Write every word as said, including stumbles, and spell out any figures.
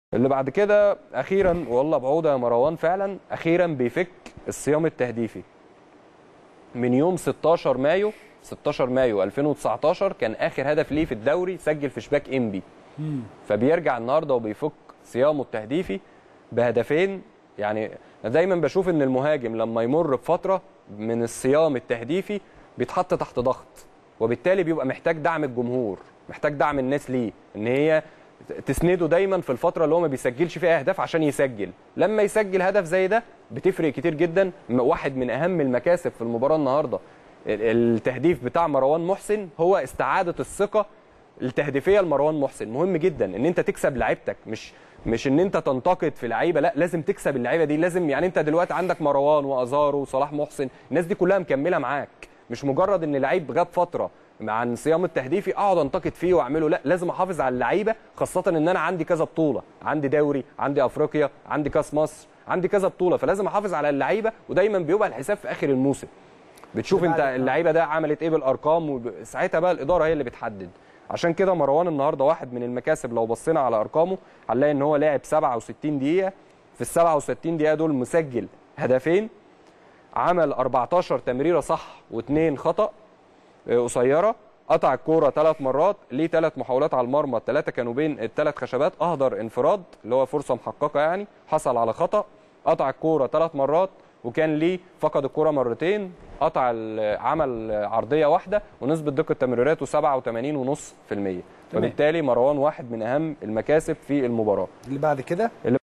اللي بعد كده اخيرا والله بعوده يا مروان، فعلا اخيرا بيفك الصيام التهديفي. من يوم ستاشر مايو ستاشر مايو ألفين وتسعتاشر كان اخر هدف ليه في الدوري، سجل في شباك انبي. فبيرجع النهارده وبيفك صيامه التهديفي بهدفين. يعني دايما بشوف ان المهاجم لما يمر بفتره من الصيام التهديفي بيتحط تحت ضغط، وبالتالي بيبقى محتاج دعم الجمهور، محتاج دعم الناس ليه، ان هي تسنده دايما في الفتره اللي هو ما بيسجلش فيها اهداف عشان يسجل. لما يسجل هدف زي ده بتفرق كتير جدا. واحد من اهم المكاسب في المباراه النهارده التهديف بتاع مروان محسن، هو استعاده الثقه التهديفيه لمروان محسن. مهم جدا ان انت تكسب لعيبتك، مش مش ان انت تنتقد في لعيبه، لا لازم تكسب اللعيبه دي. لازم يعني انت دلوقتي عندك مروان وازارو وصلاح محسن، الناس دي كلها مكمله معاك، مش مجرد ان لعيب غاب فتره عن صيام التهديفي اقعد انتقد فيه واعمله، لا لازم احافظ على اللعيبه، خاصه ان انا عندي كذا بطوله، عندي دوري، عندي افريقيا، عندي كاس مصر، عندي كذا بطوله، فلازم احافظ على اللعيبه. ودايما بيبقى الحساب في اخر الموسم، بتشوف انت اللعيبه ده عملت ايه بالارقام، وساعتها بقى الاداره هي اللي بتحدد. عشان كده مروان النهارده واحد من المكاسب، لو بصينا على ارقامه هنلاقي ان هو لاعب سبعة وستين دقيقه، في ال سبعة وستين دقيقه دول مسجل هدفين، عمل أربعتاشر تمريره صح واثنين خطا قصيره، قطع الكوره ثلاث مرات، ليه ثلاث محاولات على المرمى، الثلاثه كانوا بين الثلاث خشبات، اهدر انفراد اللي هو فرصه محققه يعني، حصل على خطا، قطع الكوره ثلاث مرات، وكان ليه فقد الكوره مرتين، قطع عمل عرضيه واحده، ونسبه دقه تمريراته سبعة وثمانين فاصلة خمسة بالمية. وبالتالي مروان واحد من اهم المكاسب في المباراه. اللي بعد كده